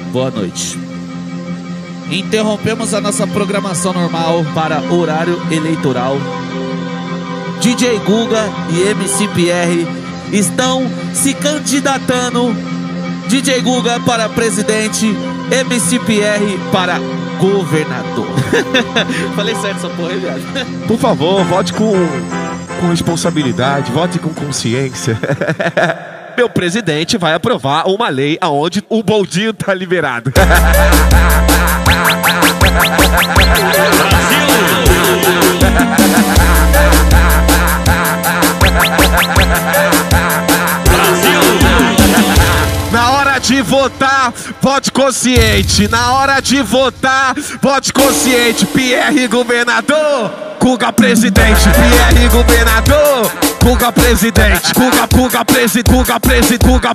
Boa noite. Interrompemos a nossa programação normal para horário eleitoral. DJ Guga e MC Pierre estão se candidatando. DJ Guga para presidente, MC Pierre para governador. Falei certo essa porra aí, viado. Por favor, vote com responsabilidade, vote com consciência. Meu presidente vai aprovar uma lei aonde o boldinho tá liberado. Na hora de votar, vote consciente. Na hora de votar, vote consciente. Pierre governador, Guga presidente. Pierre governador, Guga presidente. Guga presidente. Guga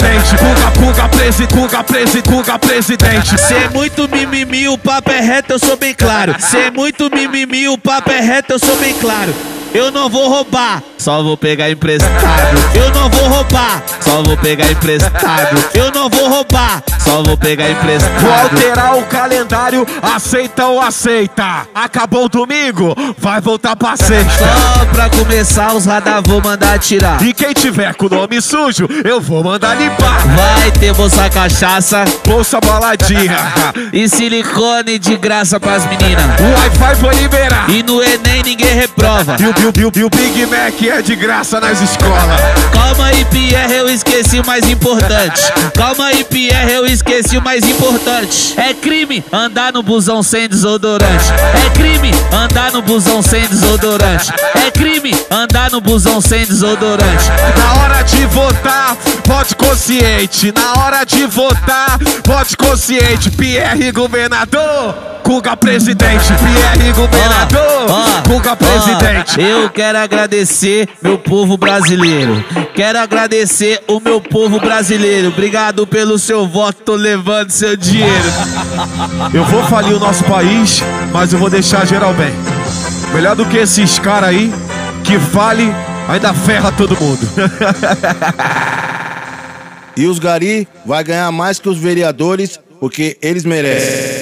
presidente. Cê é muito mimimi, o papo é reto, eu sou bem claro. Cê é muito mimimi, o papo é reto, eu sou bem claro. Eu não vou roubar, só vou pegar emprestado. Eu não vou roubar, só vou pegar emprestado. Eu não vou roubar, só vou pegar emprestado. Vou alterar o calendário, aceita ou aceita? Acabou o domingo, vai voltar pra sexta. Só pra começar os radar vou mandar tirar. E quem tiver com o nome sujo, eu vou mandar limpar. Vai ter bolsa cachaça, bolsa baladinha e silicone de graça pras meninas. O Wi-Fi vou liberar. E no Enem ninguém reprova. E o Big Mac é de graça nas escolas. Calma aí, Pierre, eu esqueci o mais importante. Calma aí, Pierre, eu esqueci o mais importante. É crime andar no busão sem desodorante. É crime andar no busão sem desodorante. É crime andar no busão sem desodorante. Na hora de votar, vote consciente. Na hora de votar, vote consciente. Pierre governador, Guga presidente. Pierre governador, Guga presidente. Eu quero agradecer meu povo brasileiro. Quero agradecer o meu povo brasileiro. Obrigado pelo seu voto, tô levando seu dinheiro. Eu vou falir o nosso país, mas eu vou deixar geral bem. Melhor do que esses caras aí, que fale, ainda ferra todo mundo. E os gari vai ganhar mais que os vereadores, porque eles merecem.